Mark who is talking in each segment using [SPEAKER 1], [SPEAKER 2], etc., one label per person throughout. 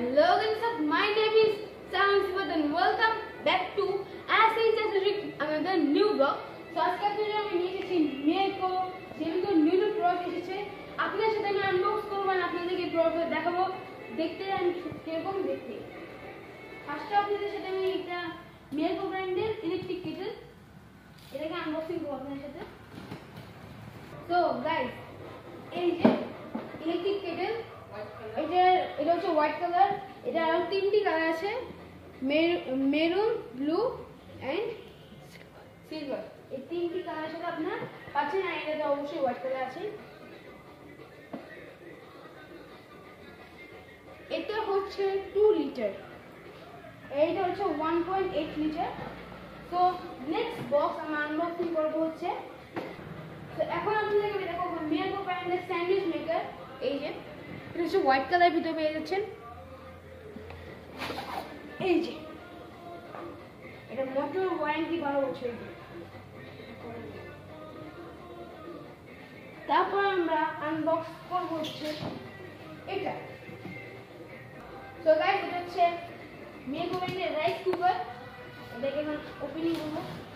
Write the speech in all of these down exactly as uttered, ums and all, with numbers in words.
[SPEAKER 1] Hello guys, my name is Sam and welcome back to As another new vlog. So আজকে আপনাদের আমি নিয়ে এসেছি Miyako যেগুলো নিউ নিউ প্রোডাক্ট এসেছে আপনাদের সাথে আমি আনবক্স করব আর আপনাদেরকে প্রোডাক্ট দেখাবো দেখতে আমি কিরকম দেখতে। ফার্স্টে আপনাদের সাথে আমি একটা Miyako ব্র্যান্ডের ইলেকট্রিক কেটল এটাকে আনবক্সিং করব আপনাদের সাথে। সো গাইস এই যে ইলেকট্রিক কেটল এটা এটা হচ্ছে হোয়াইট কালার, এটা আরো তিনটি কালার আছে মেরুন, ব্লু এন্ড সিলভার। এই তিনটি কালার সাথে আপনারা পাচ্ছেন আর এটা অবশ্যই হোয়াইট কালার আছে। এটা হচ্ছে টু লিটার, এইটা হচ্ছে ওয়ান পয়েন্ট এইট লিটার। তো নেক্সট বক্স আমরা আনবক্সিং করব হচ্ছে। তো এখন আপনাদেরকে আমি দেখাবো Miyako ব্র্যান্ডের স্যান্ডউইচ মেকার। এই যে এটা হচ্ছে হোয়াইট কালার ভিতরে পেয়ে যাচ্ছেন। এই যে এটা মোটর ওয়ারেন্টি বারো বছর। তারপর আমরা আনবক্স করব হচ্ছে এটা। সো গাইস এটা হচ্ছে Miyako ব্র্যান্ডের রাইস কুকার, এটাকে এখন ওপেনিং করব।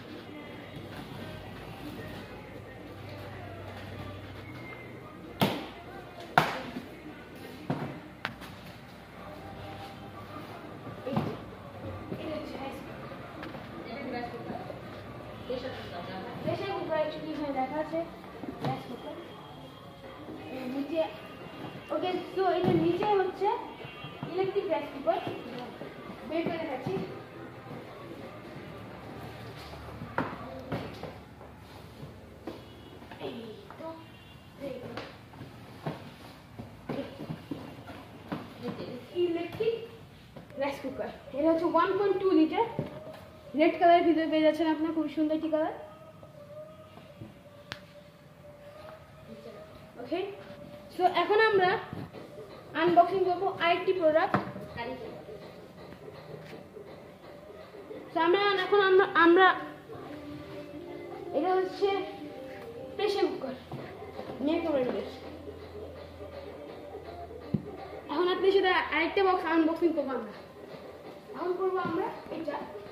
[SPEAKER 1] প্রেসার কুকার অ্যাকচুয়ালি এখানে দেখা আছে রাইস কুকার নিচে। ওকে, তো এটা নিচে হচ্ছে ইলেকট্রিক রাইস কুকার, বের করে দেখাচ্ছি। এই তো ইলেকট্রিক রাইস কুকার, এটা হচ্ছে one point two litre, red কালারের ভিতরে পেয়ে যাচ্ছেন আপনার, খুব সুন্দর একটি কালার। ওকে, সো এখন আমরা আনবক্সিং করবো আরেকটি প্রোডাক্ট। সো আমরা এখন আমরা আমরা এটা হচ্ছে প্রেসার কুকার Miyako ব্র্যান্ডের। এখন আপনি সেটা আরেকটা বক্স আনবক্সিং করবো আমরা। এখন করবো আমরা এটা।